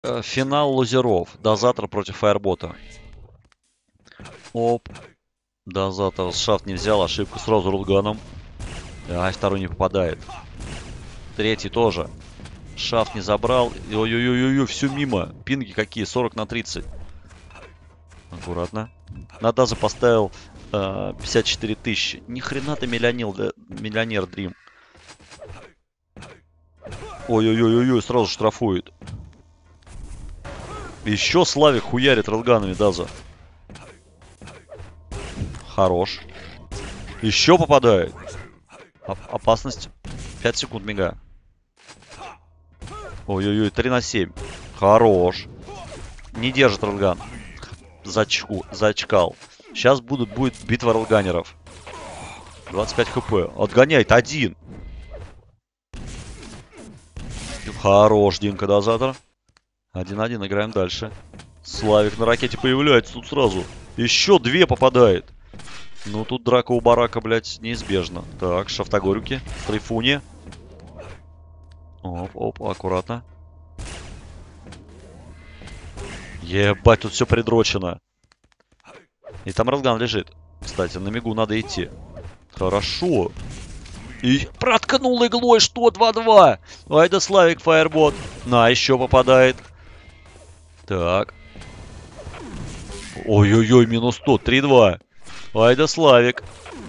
Финал лузеров. Дозатор против Фаербота. Оп. Дозатор шафт не взял. Ошибка сразу рулганом. Ай, второй не попадает. Третий тоже. Шафт не забрал. Ой-ой-ой-ой, все мимо. Пинги какие? 40 на 30. Аккуратно. На Даза поставил 54 тысячи. Ни хрена ты миллионер, Дрим. Ой-ой-ой-ой, сразу штрафует. Еще Славик хуярит релганами Даза. Хорош. Еще попадает. Опасность. 5 секунд мига. Ой-ой-ой, 3 на 7. Хорош. Не держит релган. Зачкал. Сейчас будет битва релганеров. 25 хп. Отгоняет один. Хорош, Димка Дозатор. 1-1, играем дальше. Славик на ракете появляется тут сразу. Еще 2 попадает. Ну, тут драка у барака, блядь, неизбежна. Так, шафтогорюки. Трейфуни. Оп, аккуратно. Ебать, тут все придрочено. И там релган лежит. Кстати, на мигу надо идти. Хорошо. И проткнул иглой, что? 2-2. Ай да Славик, Фаербот. На, еще попадает. Так. Ой-ой-ой, минус 100. 3-2. Ай да Славик.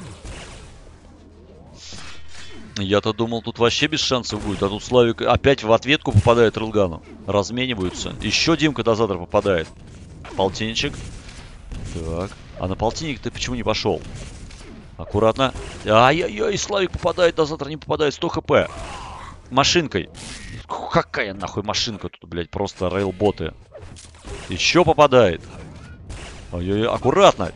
Я-то думал, тут вообще без шансов будет. А тут Славик опять в ответку попадает релгану. Размениваются. Еще Димка Дозатор попадает. Полтинничек. Так. А на полтинник ты почему не пошел? Аккуратно. Ай-яй-яй, Славик попадает, Дозатор не попадает. 100 хп. Машинкой. Какая нахуй машинка тут, блядь, просто рейлботы. Еще попадает. Ой-ой-ой, аккуратно.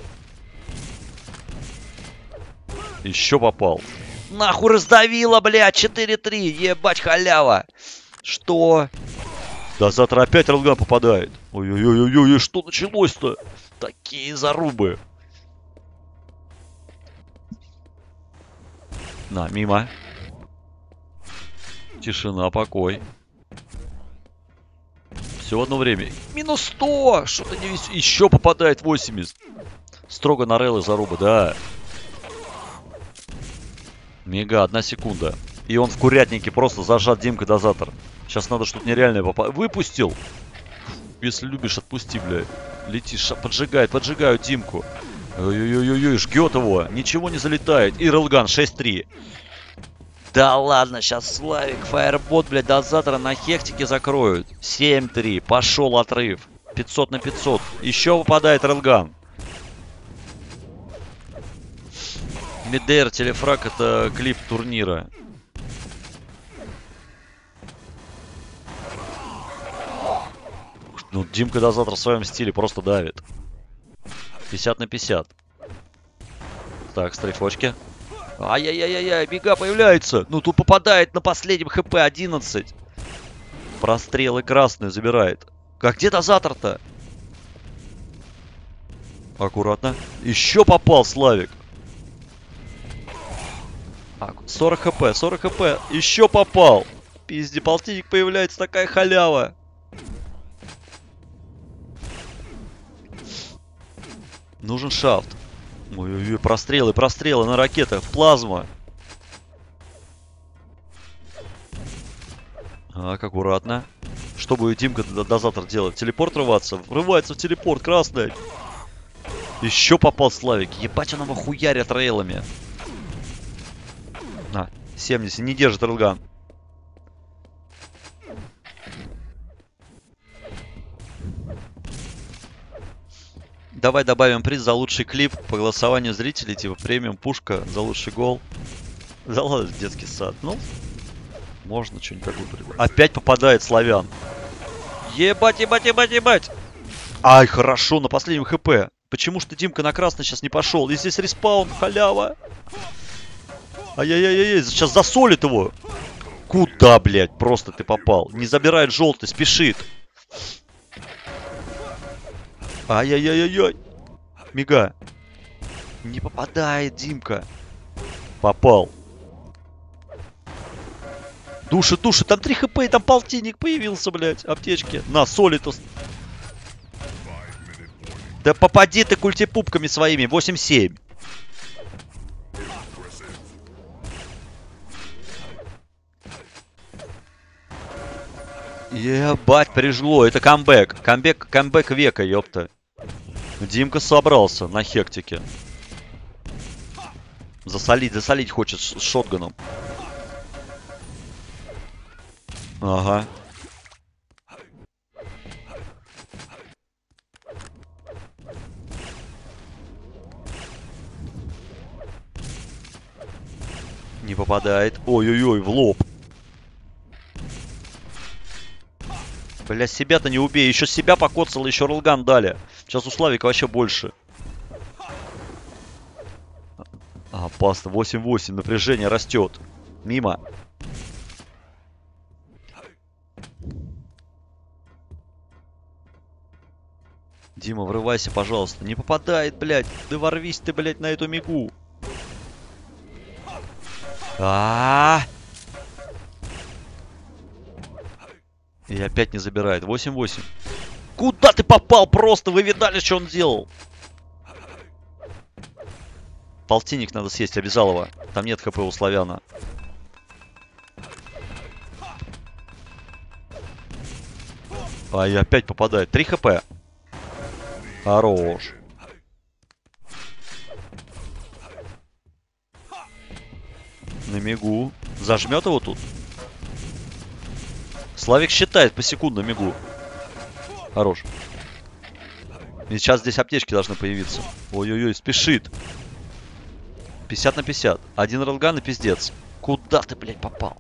Еще попал. Нахуй раздавила, блядь, 4-3. Ебать, халява. Что? Дозатор опять релган попадает. Ой-ой-ой-ой, что началось-то? Такие зарубы. На, мимо. Тишина, покой. Все в одно время. Минус 100! Что-то не весь. Еще попадает 80. Строго на рейлы заруба, да. Мега, 1 секунда. И он в курятнике просто зажат Димка Дозатор. Сейчас надо что-то нереальное попасть. Выпустил! Если любишь, отпусти, блядь. Летишь, поджигают Димку. Ой-ой-ой-ой, жгет его. Ничего не залетает. И релган 6-3. Да ладно, сейчас Славик, Фаербот, блядь, Дозатора на хектике закроют. 7-3. Пошел отрыв. 500 на 500. Еще выпадает релган. Мидер, телефраг, это клип турнира. Ну, Димка Дозатор в своем стиле просто давит. 50 на 50. Так, стрейфочки. Ай-яй-яй-яй, бега появляется. Ну, тут попадает на последнем хп 11. Прострелы красные забирает. Как где Дозатор-то? Аккуратно. Еще попал Славик. 40 хп, 40 хп. Еще попал. Пизди, полтинник появляется, такая халява. Нужен шафт. Ой-ой-ой, прострелы на ракетах. Плазма. Так, аккуратно. Что будет Димка Дозатор делать? Телепорт рваться? Врывается в телепорт, красный. Еще попал Славик. Ебать, он его хуярят рейлами. На, 70, не держит релган. Давай добавим приз за лучший клип по голосованию зрителей, типа премиум, пушка за лучший гол. Да ладно, детский сад. Ну, можно что-нибудь такое придумать. Опять попадает Славян. Ебать, ебать, ебать, ебать. Ай, хорошо, на последнем хп. Почему ж ты, Димка, на красный сейчас не пошел? И здесь респаун, халява. Ай-яй-яй-яй, сейчас засолит его. Куда, блядь, просто ты попал? Не забирает желтый, спешит. Ай-яй-яй-яй-яй. Мига. Не попадает, Димка. Попал. Душит, душит. Там 3 хп, и там полтинник появился, блядь. Аптечки. На, соли-то. Да попади ты культипупками своими. 8-7. Ебать, прижгло. Это камбэк. Камбэк века, ёпта. Димка собрался на хектике. Засолить хочет с шотганом. Ага. Не попадает. Ой-ой-ой, в лоб. Бля, себя-то не убей. Еще себя покоцало, еще ролган дали. Сейчас у Славика вообще больше. Опасно. 8-8. Напряжение растет. Мимо. Дима, врывайся, пожалуйста. Не попадает, блядь. Да ворвись ты, блядь, на эту мигу. И опять не забирает. 8-8. Куда ты попал просто? Вы видали, что он делал? Полтинник надо съесть, обязалово. Там нет хп у славяна. И опять попадает. 3 хп. Хорош. На мигу. Зажмет его тут? Славик считает по секунду на мигу. Хорош. И сейчас здесь аптечки должны появиться. Ой-ой-ой, спешит. 50 на 50. Один ролган и пиздец. Куда ты, блядь, попал?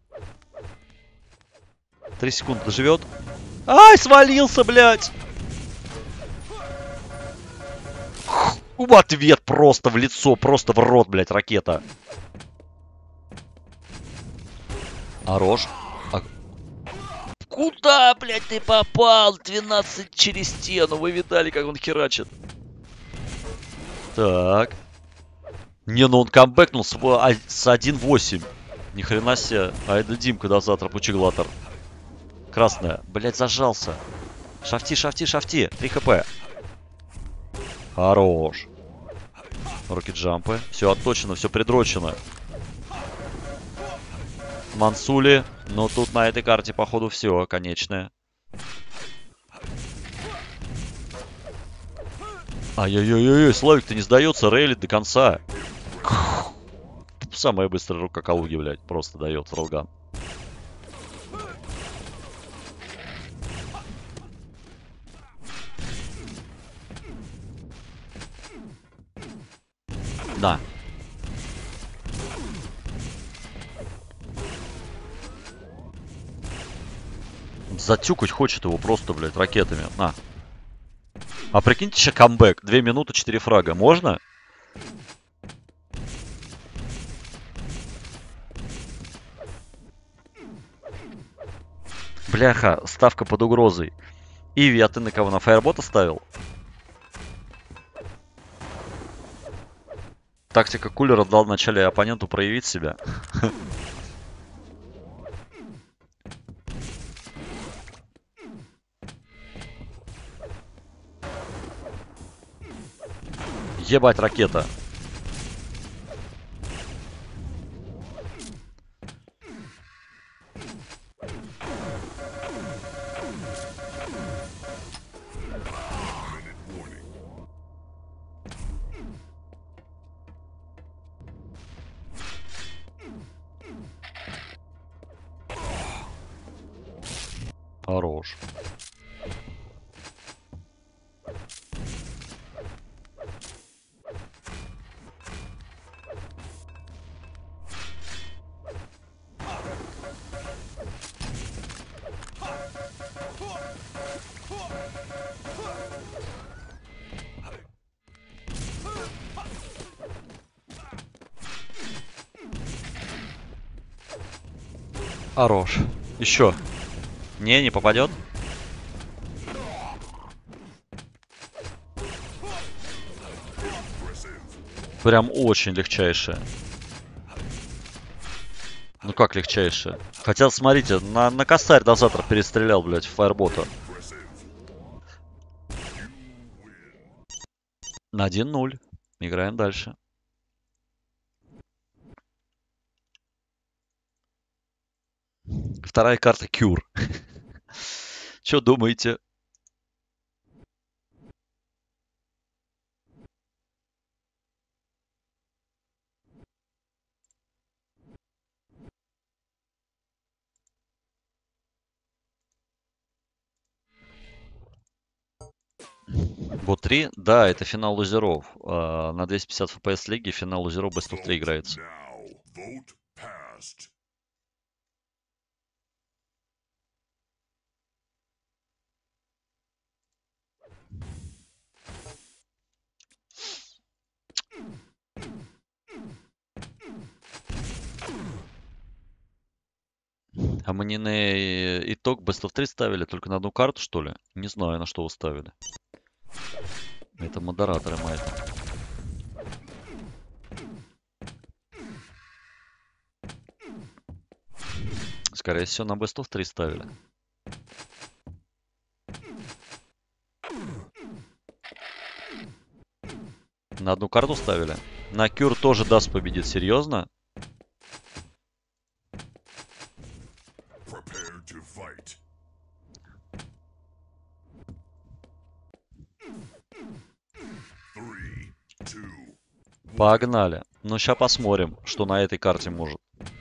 3 секунды доживет. Ай, свалился, блядь. В ответ просто в лицо, просто в рот, блядь, ракета. Хорош. Куда, блядь, ты попал? 12 через стену. Вы видали, как он херачит? Так. Не, ну он камбэкнул с 1-8. Ни хрена себе. А это Димка до завтра, пучеглатор. Красная. Блядь, зажался. Шафти, шафти, шафти. 3 хп. Хорош. Руки-джампы. Все отточено, все придрочено. Мансули. Но тут на этой карте, походу, все, конечное. Ай-яй-яй-яй, Славик-то не сдается, рейлит до конца. Самая быстрая рука Калуги, блядь, просто дает ролган. Да. Затюкать хочет его просто, блядь, ракетами. На. А прикиньте еще камбэк. 2 минуты, 4 фрага. Можно? Бляха, ставка под угрозой. Иви, а ты на кого? На фаербота ставил? Тактика кулера дал вначале оппоненту проявить себя. Ебать, ракета. Хорош. Хорош. Еще. Не попадет. Прям очень легчайшее. Ну как легчайшее? Хотя, смотрите, на косарь дозатор перестрелял, блядь, фаербота. На 1-0. Играем дальше. Вторая карта Кюр. Что думаете? Бот 3? Да, это финал лузеров. На 250 FPS лиги финал лузеров Best of 3 играется. А мы не на итог Best of 3 ставили, только на одну карту, что ли? Не знаю, на что вы ставили. Это модераторы мои. Скорее всего, на Best of 3 ставили. На одну карту ставили? На Кюр тоже даст победит. Серьезно? Погнали. Ну, сейчас посмотрим, что на этой карте может.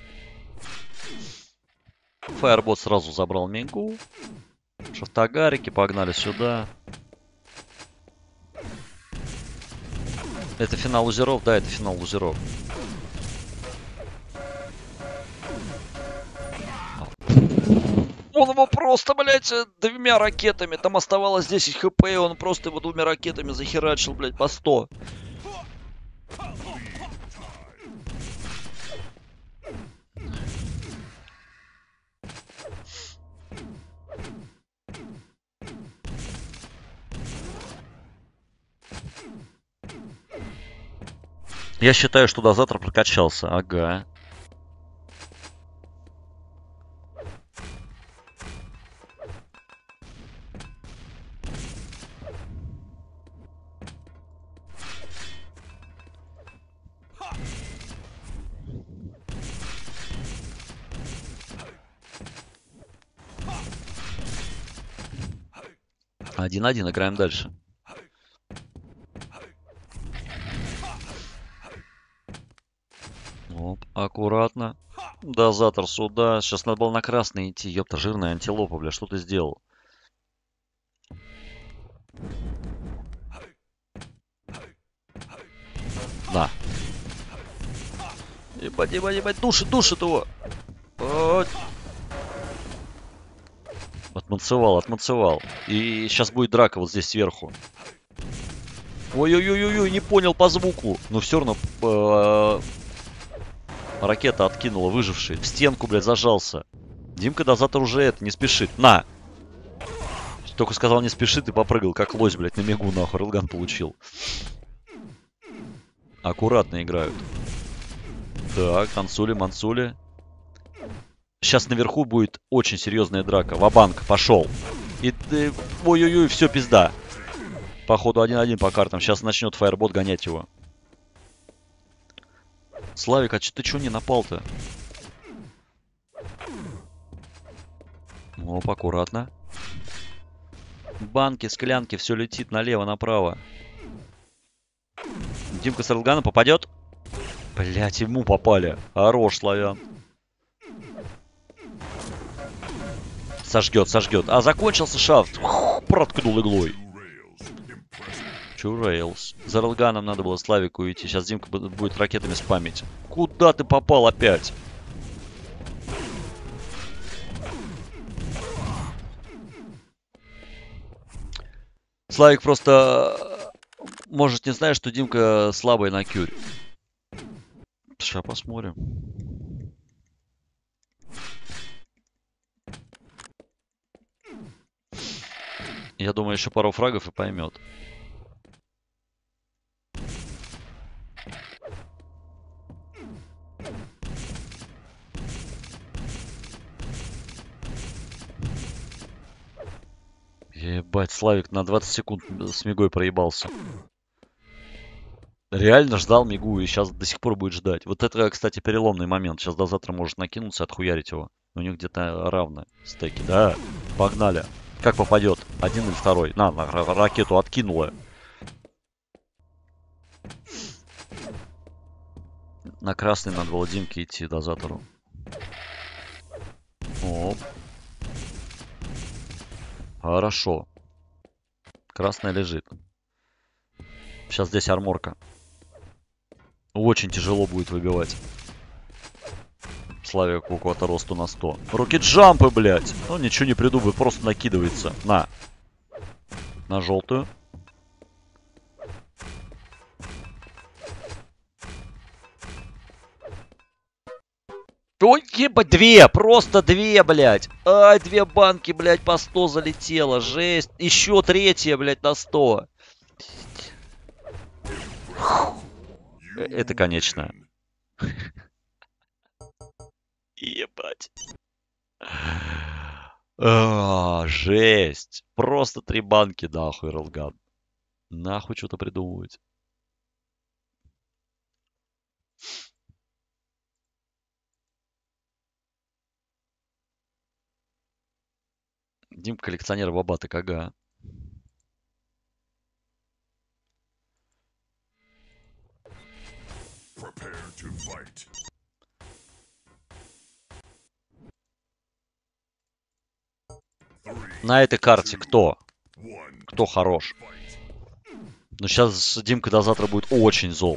Фаербот сразу забрал Мингу. Шафтагарики, погнали сюда. Это финал лузеров? Да, это финал лузеров. Он его просто, блядь, двумя ракетами. Там оставалось 10 хп, и он просто его двумя ракетами захерачил, блядь, по 100. Я считаю, что дозатор прокачался. Ага. Один-один, играем дальше. Оп, аккуратно. Дозатор сюда. Сейчас надо было на красный идти. Ёпта, жирная антилопа, бля, что ты сделал? На. Ебать, ебать, ебать, душит его. Вот. Отманцевал. И сейчас будет драка вот здесь сверху. Ой-ой-ой-ой, не понял по звуку. Но все равно ракета откинула, выживший. В стенку, блядь, зажался. Димка дозатор уже это, не спешит. На! Только сказал не спешит и попрыгал, как лось, блядь, на мигу, нахуй. Релган получил. Аккуратно играют. Так, Мансули. Сейчас наверху будет очень серьезная драка. Ва-банк, пошел. И ты... Ой-ой-ой, все, пизда. Походу 1-1 по картам. Сейчас начнет фаербот гонять его. Славик, а ты чё не напал-то? Оп, аккуратно. Банки, склянки, все летит налево, направо. Димка с Релгана попадет? Блять, ему попали. Хорош, славян. Сожгет. А, закончился шафт. Проткнул иглой. Чурейлс. За Релганом надо было Славику идти. Сейчас Димка будет ракетами спамить. Куда ты попал опять? Славик просто... Может, не знает, что Димка слабый на кюре. Сейчас посмотрим. Я думаю, еще пару фрагов и поймет. Ебать, Славик на 20 секунд с Мигой проебался. Реально ждал Мигу и сейчас до сих пор будет ждать. Вот это, кстати, переломный момент. Сейчас до завтра может накинуться и отхуярить его. У них где-то равны стеки. Да, погнали. Как попадет? Один или второй? На ракету откинула. На красный надо было Димке идти дозатору. Оп. Хорошо. Красная лежит. Сейчас здесь арморка. Очень тяжело будет выбивать. Славик у кого-то росту на 100. Руки джампы, блядь. Ну, ничего не придумывает, просто накидывается. На. На желтую. Ой, ебать, две! Просто две, блядь! Ай, две банки, блядь, по 100 залетело. Жесть. Еще третья, блядь, на 100. Это конечная. Ебать. Жесть. Просто три банки, нахуй, Ролган. Нахуй что-то придумывать. Дим коллекционер бабата кага. На этой карте кто? Кто хорош? Но сейчас Димка до завтра будет очень зол.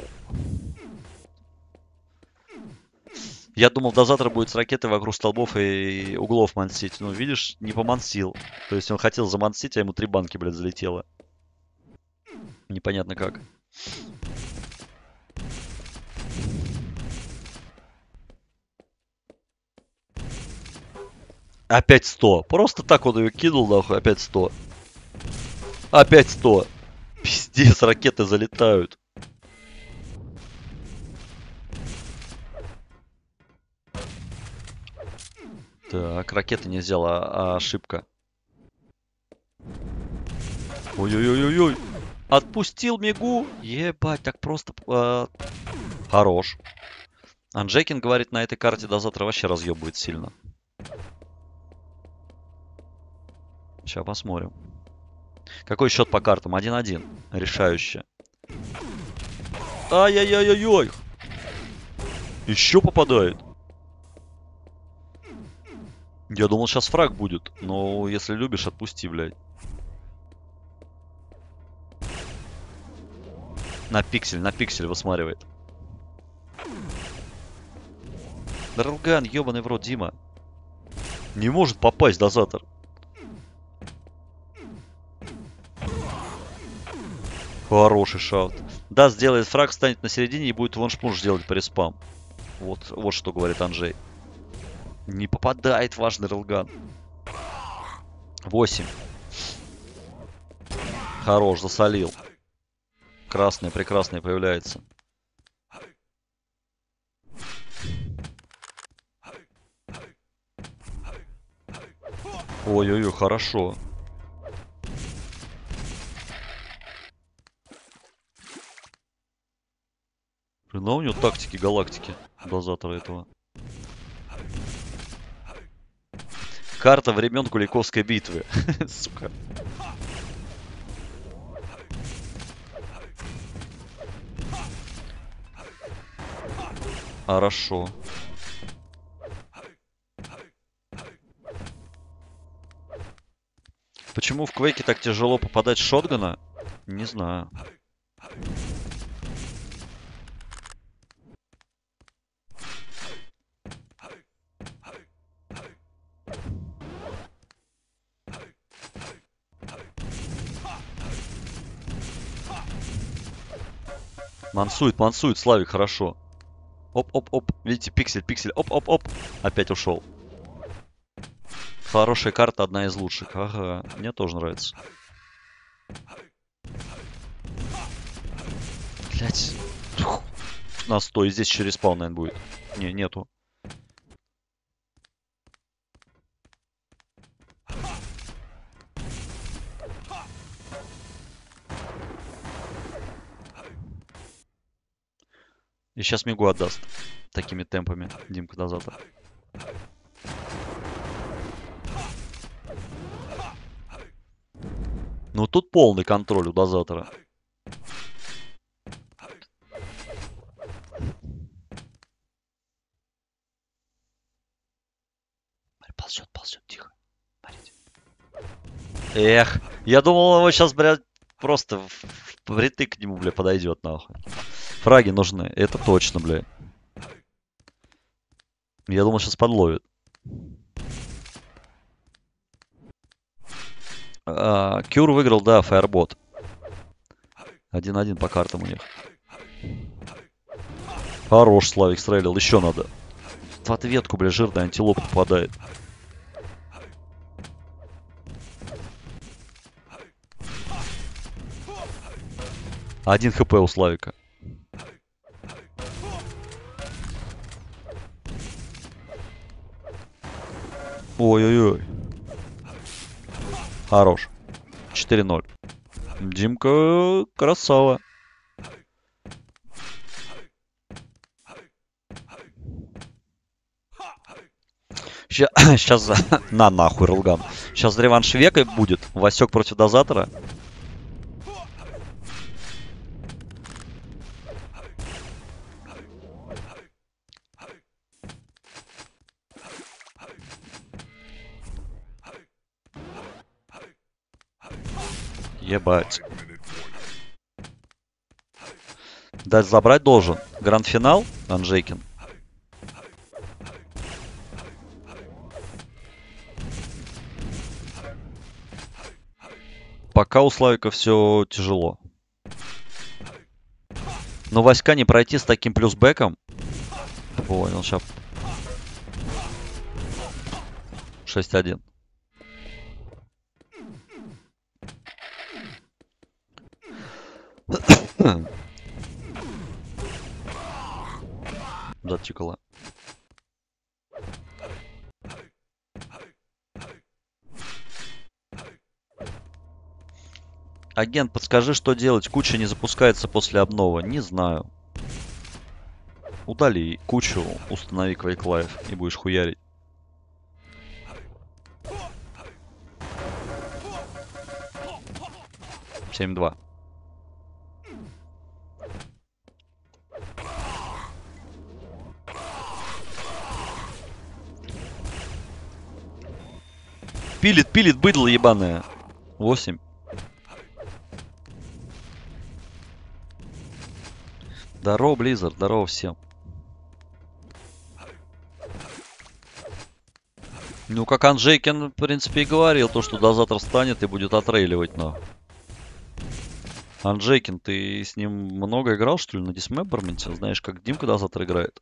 Я думал, до завтра будет с ракетой вокруг столбов и углов мансить. Ну, видишь, не помансил. То есть он хотел замансить, а ему 3 банки, блядь, залетело. Непонятно как. Опять 100. Просто так он ее кинул, нахуй. Опять 100. Опять 100. Пиздец, ракеты залетают. Так, ракеты не взял, а ошибка. Ой-ой-ой-ой-ой. Отпустил Мигу. Ебать, так просто... Хорош. Анжекин говорит, на этой карте до завтра вообще разъеб будет сильно. Сейчас посмотрим. Какой счет по картам? 1-1. Решающе. Ай-яй-яй-яй-яй. Еще попадает. Я думал, сейчас фраг будет. Но если любишь, отпусти, блядь. На пиксель высматривает. Дрелган, ебаный в рот, Дима. Не может попасть дозатор. Хороший шаут. Да, сделает фраг, станет на середине и будет ваншпуш делать по респам. Вот что говорит Анжей. Не попадает важный релган. 8. Хорош, засолил. Красный, прекрасный появляется. Ой-ой-ой, хорошо. Ну, у него тактики галактики дозатора этого. Карта времен Куликовской битвы. Сука. Хорошо. Почему в Квейке так тяжело попадать с шотгана? Не знаю. Мансует, Славик, хорошо. Оп-оп-оп. Видите, пиксель. Оп-оп-оп. Опять ушел. Хорошая карта, одна из лучших. Ага, мне тоже нравится. Блять. На 100. И здесь еще респаун, наверное, будет. Не, нету. И сейчас Мигу отдаст. Такими темпами Димка Дозатор. Ну тут полный контроль у Дозатора. Ползет, ползет, тихо. Смотрите. Эх, я думал, его сейчас, блядь, просто впритык к нему, бля, подойдет, нахуй. Фраги нужны, это точно, бля. Я думал, сейчас подловит. Кюр выиграл, да, Фаербот. 1-1 по картам у них. Хорош, Славик стрелил, еще надо. В ответку, бля, жирная антилопа попадает. Один хп у Славика. Ой-ой-ой. Хорош. 4-0. Димка красава. Сейчас на нахуй, Рулган. Сейчас реванш века будет. Васек против Дозатора. Ебать. Дать забрать должен. Гранд-финал. Анжейкин. Пока у Славика все тяжело. Но Васька не пройти с таким плюсбэком. Понял, сейчас. 6-1. Затикало. Агент, подскажи, что делать? Куча не запускается после обнова. Не знаю. Удали кучу, установи Quake Live и будешь хуярить. Семь 2. Пилит, пилит, быдло ебаное. 8. Здорово, Blizzard, здорово всем. Ну, как Анжейкин, в принципе, и говорил, то, что Дозатор встанет и будет отрейливать, но... Анжейкин, ты с ним много играл, что ли, на Дисмемберменте? Знаешь, как Димка Дозатор играет?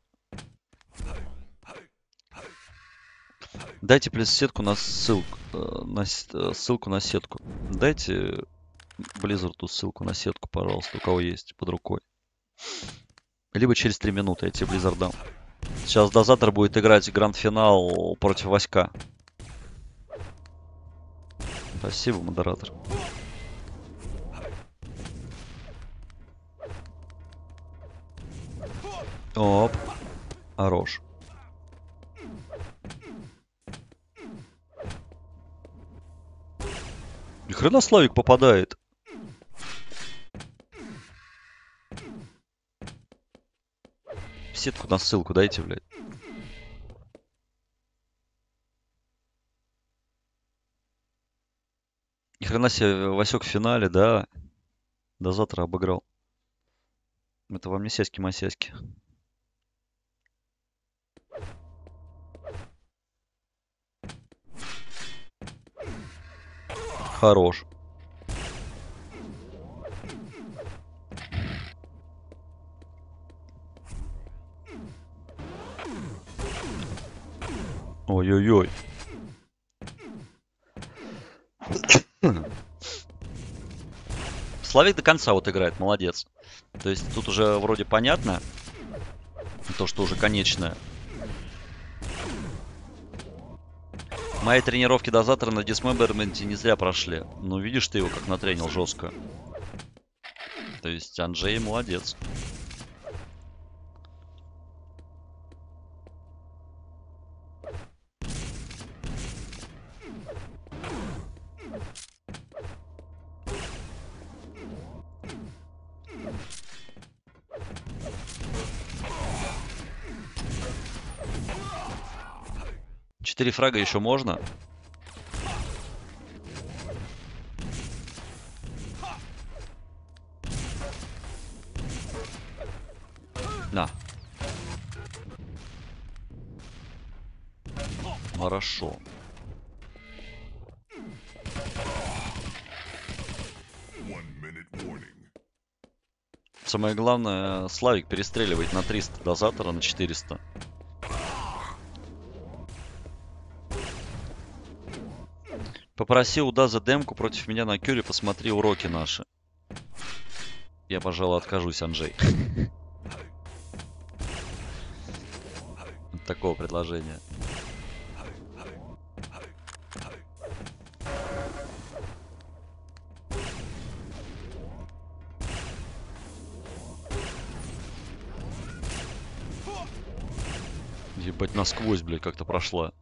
Дайте, плюс сетку на ссылку. Ссылку на сетку. Дайте Blizzard'у ссылку на сетку, пожалуйста, у кого есть под рукой. Либо через 3 минуты я тебе Blizzard дам. Сейчас Дозатор будет играть гранд-финал против Васька. Спасибо, модератор. Оп. Хорош. Ни хрена Славик попадает. Сетку на ссылку дайте, блядь. Ни хрена себе, Васек в финале, да. Дозатора обыграл. Это вам не сеськи-масеськи. Хорош. Ой-ой-ой. Славик до конца вот играет, молодец. То есть тут уже вроде понятно, то, что уже конечное. Мои тренировки дозатора на дисмемберменте не зря прошли. Ну, видишь, ты его как натренил жестко. То есть Анджей молодец. Четыре фрага еще можно? На. Хорошо. Самое главное, Славик перестреливает на 300 дозатора, на 400. Попроси у Даза демку против меня на Кюре, посмотри уроки наши. Я, пожалуй, откажусь, Анджей. От такого предложения. Ебать, насквозь, блядь, как-то прошла.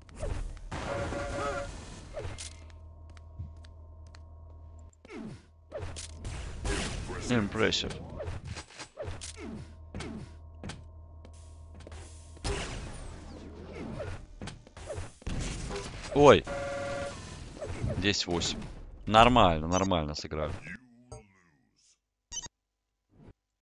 Impressive. Ой. 10-8. Нормально, нормально сыграли.